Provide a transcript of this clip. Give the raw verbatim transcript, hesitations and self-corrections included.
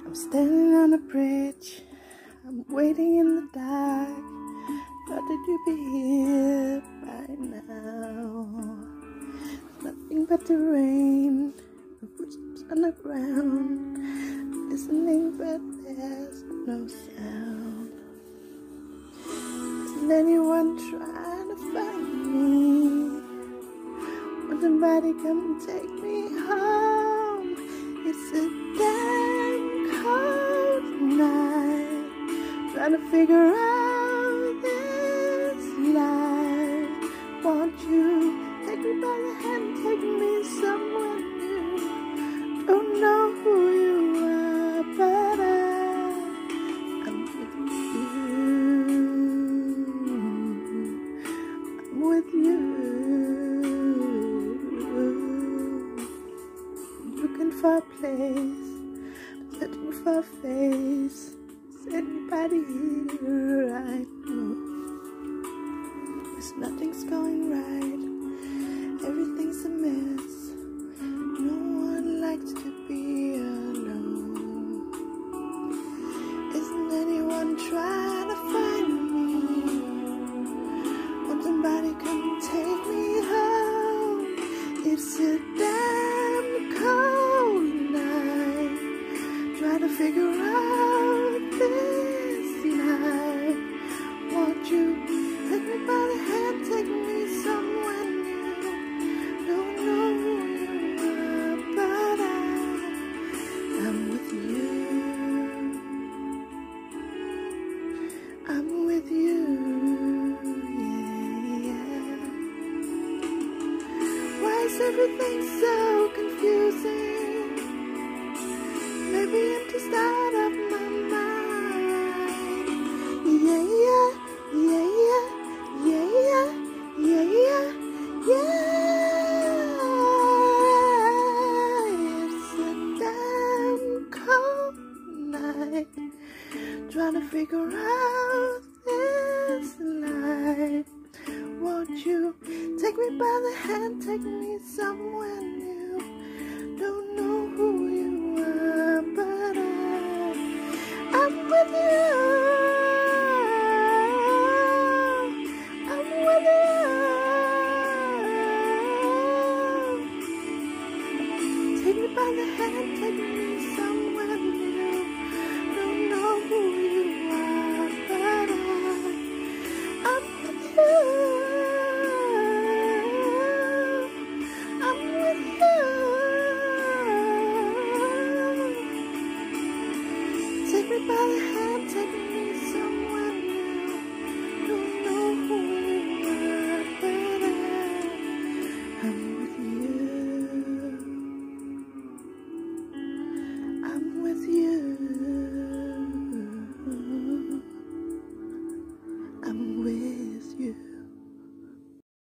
I'm standing on a bridge, I'm waiting in the dark. Thought that you'd be here by now. Nothing but the rain, the footsteps on the ground. Listening but there's no sound. Isn't anyone trying to find me? Will somebody come and take me home? It's a damn cold night, trying to figure out this life. Won't you take me by the hand, take me somewhere new? Don't know who you are, but I, I'm with you. I'm with you. Looking for a place, searching for a face. Is anybody here right now? 'Cause nothing's going right, everything's a mess. No one likes to be alone. Isn't anyone trying to find me? Won't somebody come take me home? It's a damn cold night, trying to figure out this life. Won't you take me by the hand, take me somewhere new? Don't know who you are, but I, I'm with you. I'm with you, yeah, yeah. Why is everything so confusing? Maybe I'm just out of my mind. Yeah, yeah, yeah, yeah, yeah, yeah, yeah, yeah, yeah. It's a damn cold night, trying to figure out this life. Won't you take me by the hand, take me somewhere